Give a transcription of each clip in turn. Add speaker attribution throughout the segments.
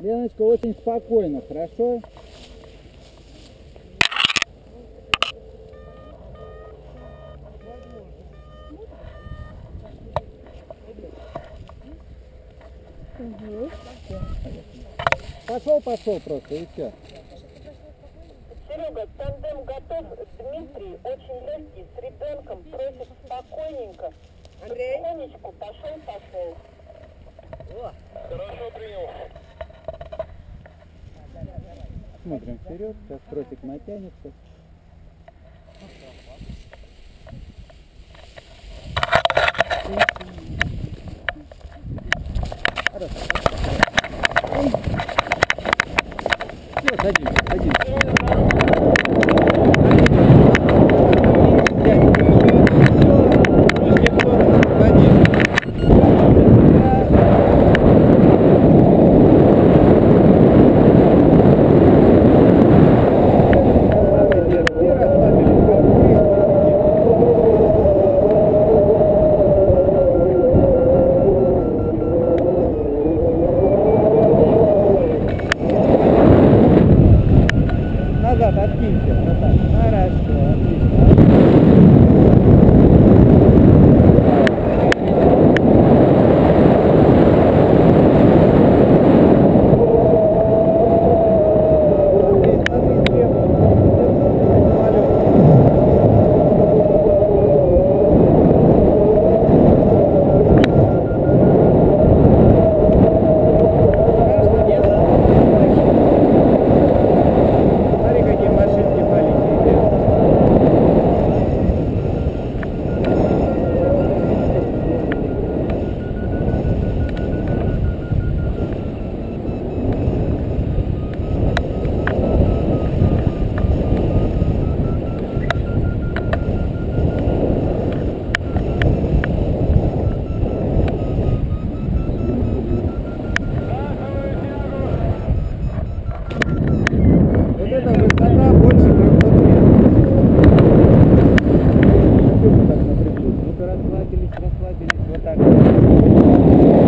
Speaker 1: Леночка, очень спокойно, хорошо?
Speaker 2: Угу.
Speaker 1: Пошел просто и все.
Speaker 3: Серега, тандем готов. Дмитрий очень легкий, с ребенком, просит спокойненько. Потихонечку, пошел. Хорошо, принял.
Speaker 1: Смотрим вперед, сейчас тросик натянется. Все, садимся. Назад откиньте. Вот так. Хорошо, отлично. Смотри, какие машинки маленькие. Вот эта высота больше 300 метров. Вот так напряглись. Ну-ка, расслабились. Вот так.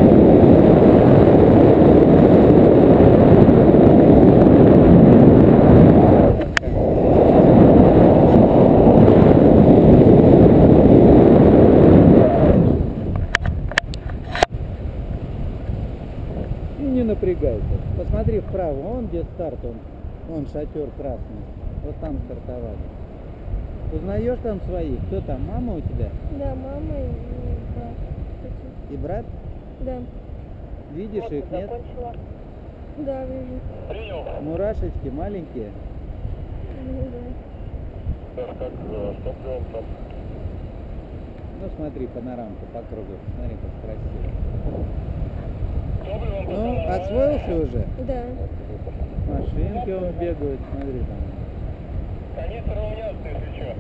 Speaker 1: И не напрягайся. Посмотри вправо, вон где старт, вон шатер красный. Вот там стартовали. Узнаешь там своих? Кто там? Мама у тебя?
Speaker 2: Да, мама и брат.
Speaker 1: И брат?
Speaker 2: Да.
Speaker 1: Видишь их, нет?
Speaker 3: Закончила.
Speaker 2: Да, вижу.
Speaker 3: Принял.
Speaker 1: Мурашечки маленькие.
Speaker 2: Ну да.
Speaker 3: Как с топливом там?
Speaker 1: Ну смотри, панорамку по кругу. Смотри, как красиво.
Speaker 3: Топливом
Speaker 1: Ну, освоился уже?
Speaker 2: Да.
Speaker 1: Машинки вон бегают, смотри там.
Speaker 3: Канистр равняться, если что.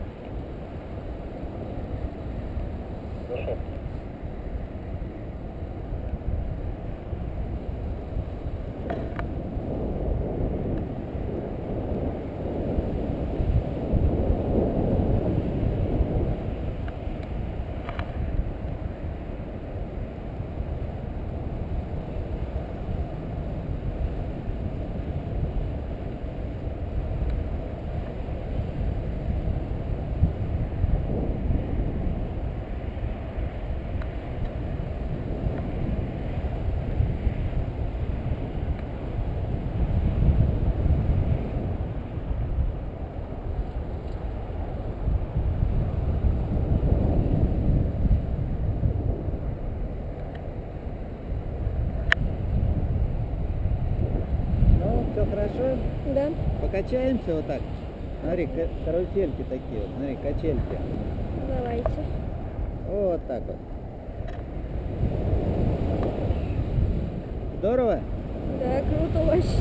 Speaker 3: Хорошо.
Speaker 1: Ну, все хорошо?
Speaker 2: Да.
Speaker 1: Покачаемся вот так. Смотри, карусельки такие вот, смотри, качельки.
Speaker 2: Давайте.
Speaker 1: Вот так вот. Здорово?
Speaker 2: Да, круто вообще.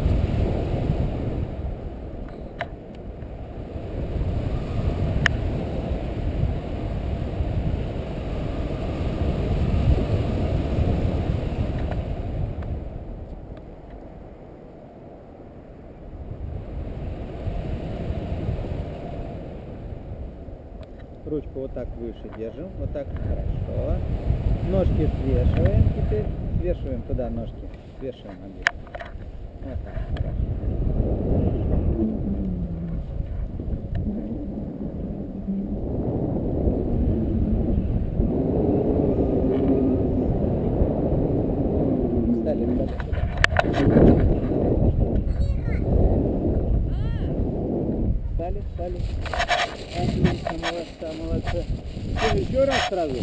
Speaker 1: Ручку вот так выше держим. Вот так. Хорошо. Ножки свешиваем теперь. Свешиваем туда ножки. Свешиваем обе. Вот так, хорошо. Стали, стали. Отлично, молодцы. Что, еще раз сразу?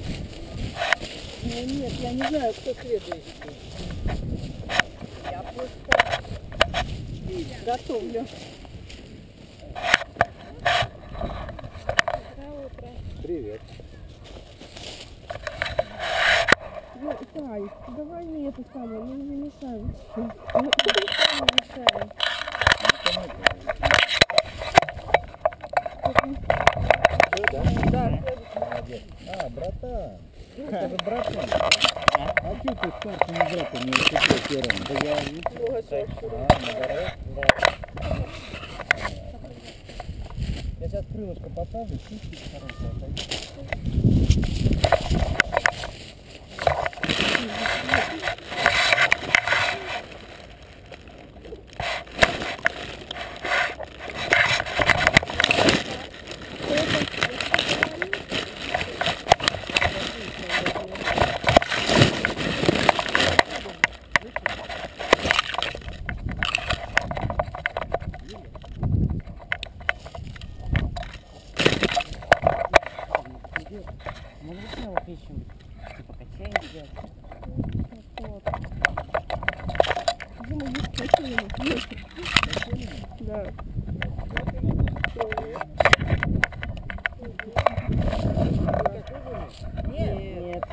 Speaker 2: Нет, я не знаю, кто следующий. Я просто готовлю. Доброе утро.
Speaker 1: Привет.
Speaker 2: Тай, давай мне это самое, мы не мешаем. Мы не мешаем.
Speaker 1: Да. Молодец. А, братан. Это же братан. А что ты с старшим братом не уступил первым? Да я Я сейчас крылышко поставлю, чуть-чуть хорошо отойди.
Speaker 4: Мы снова ищем, типа качаем делать.
Speaker 2: Вот. Дима, есть качели. Да.
Speaker 4: Нет.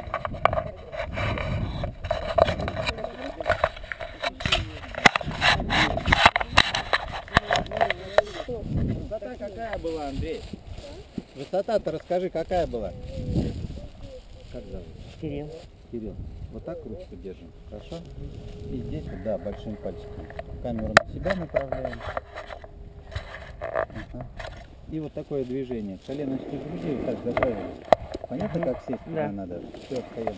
Speaker 1: Высота какая была, Андрей? Высота-то расскажи, какая была? Как зовут?
Speaker 4: Кирилл.
Speaker 1: Кирилл. Вот так ручку держим, хорошо? И здесь, да, большим пальчиком. Камеру на себя направляем. Ага. И вот такое движение. Коленочки в груди, вот так заправили. Понятно, как сесть
Speaker 4: Да.
Speaker 1: надо? Все, встаем.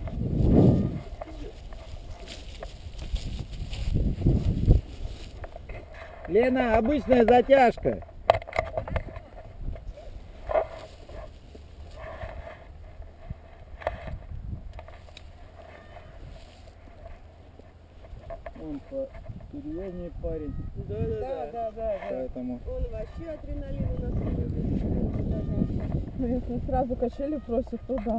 Speaker 1: Лена, обычная затяжка. Он серьезнее парень.
Speaker 2: Да.
Speaker 1: Поэтому
Speaker 2: Он вообще адреналин у нас не любит. Если сразу качели просит, то да.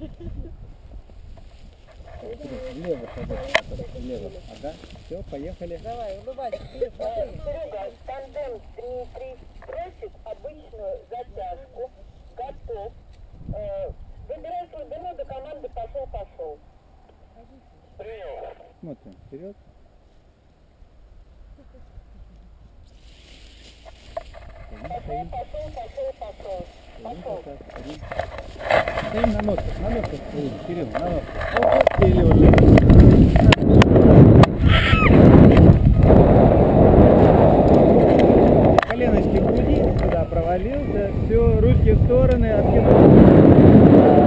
Speaker 1: влево садись. Влево. Ага. Все, поехали.
Speaker 4: Давай, улыбайся, Кирилл, смотри.
Speaker 3: Серега, тандем Дмитрий просит обычную затяжку. Готов. Выбирай глубину до команды пошел. Прием.
Speaker 1: Смотрим вперед.
Speaker 3: Пошел.
Speaker 1: Стоим на ножках стоим. Кирилл, на ножках. Вот сели уже. Коленочки в груди, сюда провалился. Все, ручки в стороны, откинул.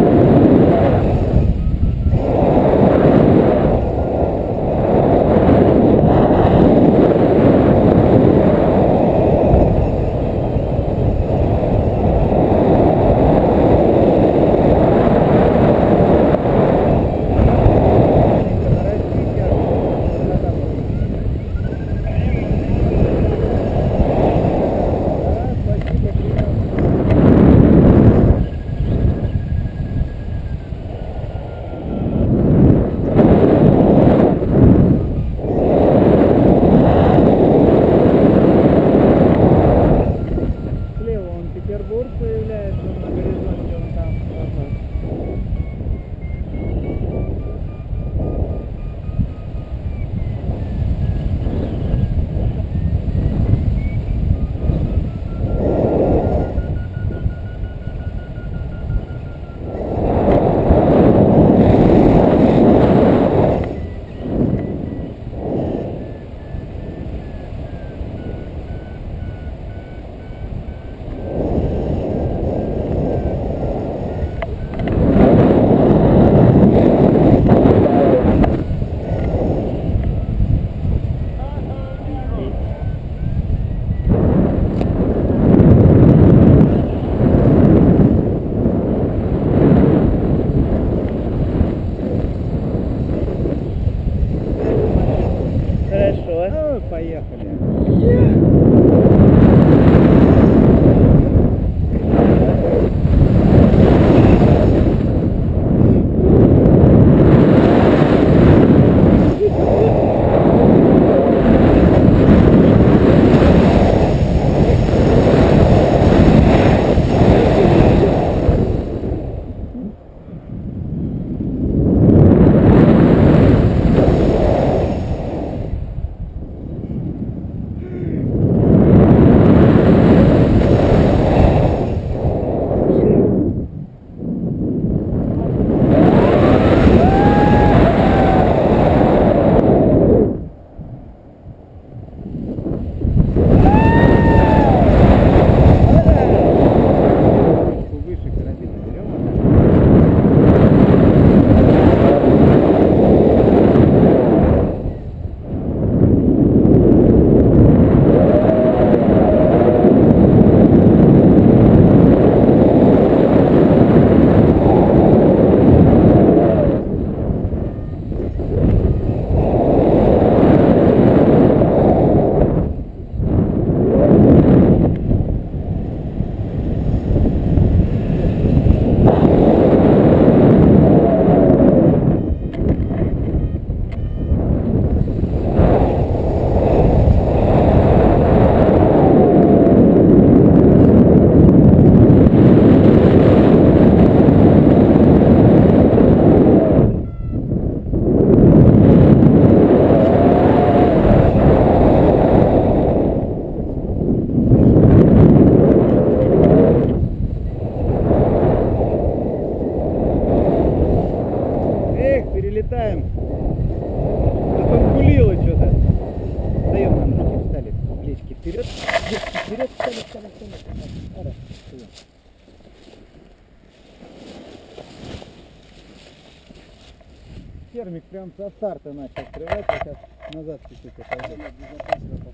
Speaker 1: прям со старта начал стрелять, а сейчас назад чуть-чуть отойдет.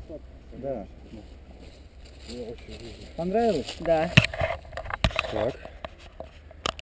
Speaker 1: Да. Понравилось?
Speaker 4: Да.
Speaker 5: Так.